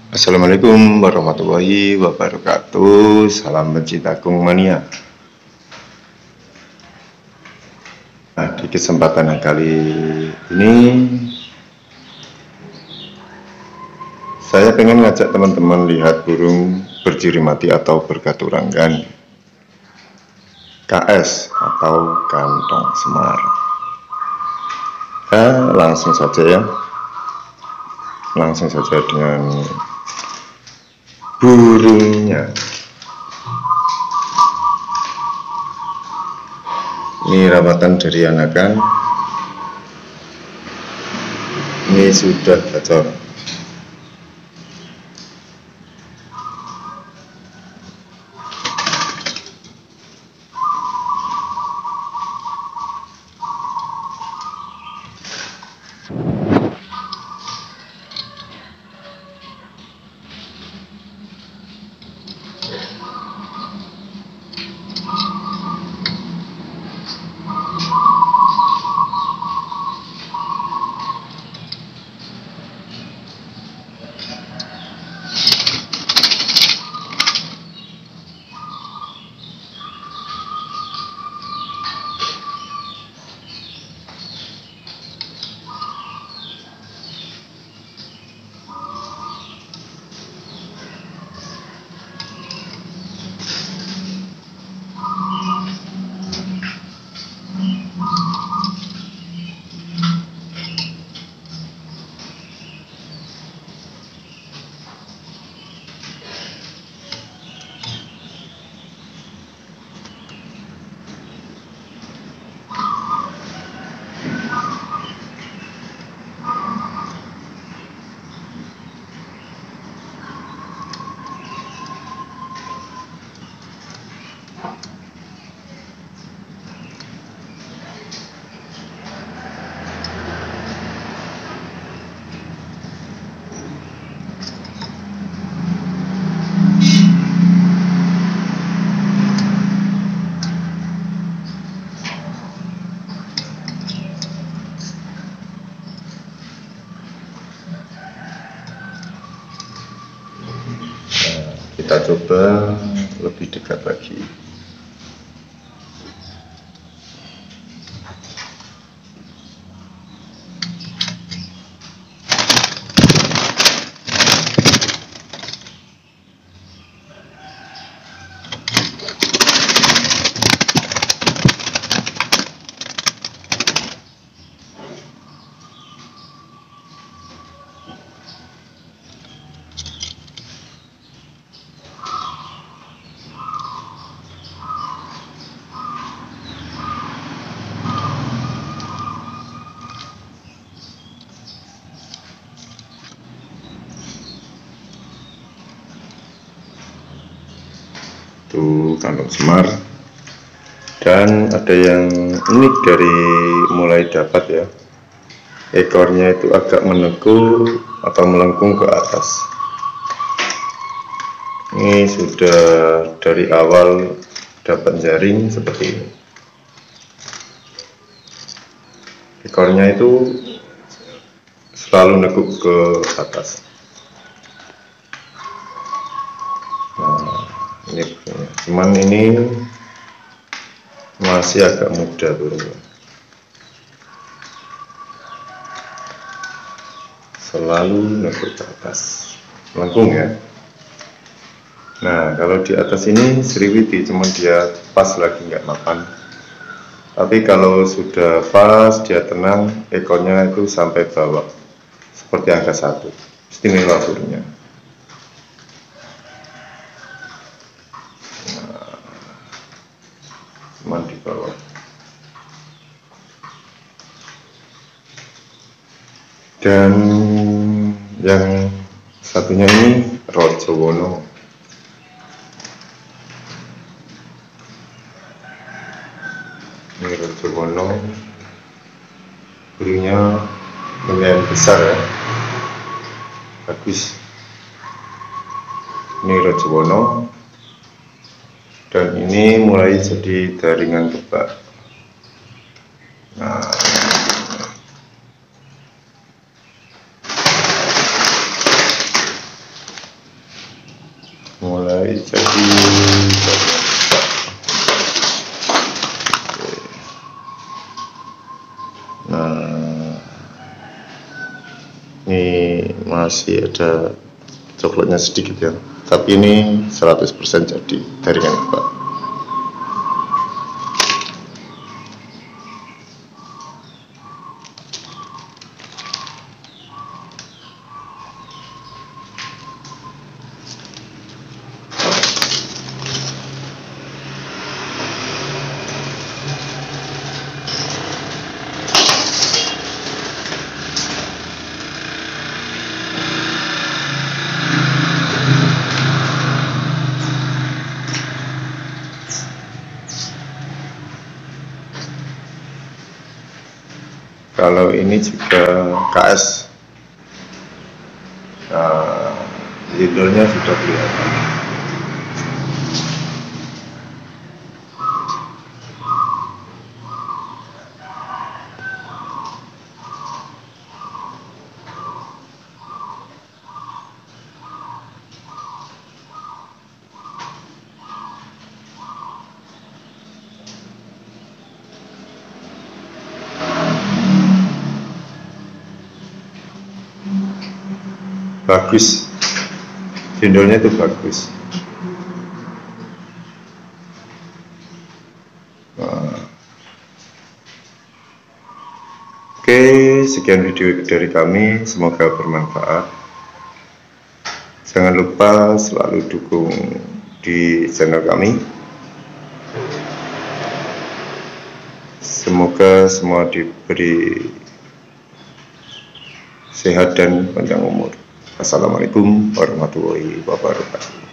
Assalamualaikum warahmatullahi wabarakatuh. Salam pencinta Kung Mania. Nah, di kesempatan kali ini saya pengen ngajak teman-teman lihat burung berciri mati atau bergaturanggan, KS atau kantong semar. Langsung saja dengan burungnya. Ini rawatan dari anakan. Ini sudah gacor. Kita coba lebih dekat lagi. Itu kantong semar, dan ada yang unik dari mulai dapat ya, ekornya itu agak menekuk atau melengkung ke atas. Ini sudah dari awal dapat jaring seperti ini. Ekornya itu selalu nekuk ke atas. Ini cuman ini masih agak muda burungnya, selalu nekuk ke atas, melengkung ya. Nah, kalau di atas ini Sriwiti, cuman dia pas lagi nggak makan. Tapi kalau sudah pas, dia tenang, ekornya itu sampai bawah seperti angka 1. Istimewa burungnya. Cuman di bawah. Dan yang satunya ini Rojowono. Ini Rojowono, burungnya lumayan besar ya, bagus. Ini Rojowono, dan ini mulai jadi daringan kebak. Nah, masih ada coklatnya sedikit ya, tapi ini 100% jadi dari yang Pak. Kalau ini juga KS, nah, judulnya sudah kelihatan. Bagus, judulnya itu bagus. Oke, sekian video dari kami, semoga bermanfaat. Jangan lupa selalu dukung di channel kami. Semoga semua diberi sehat dan panjang umur. Assalamualaikum warahmatullahi wabarakatuh.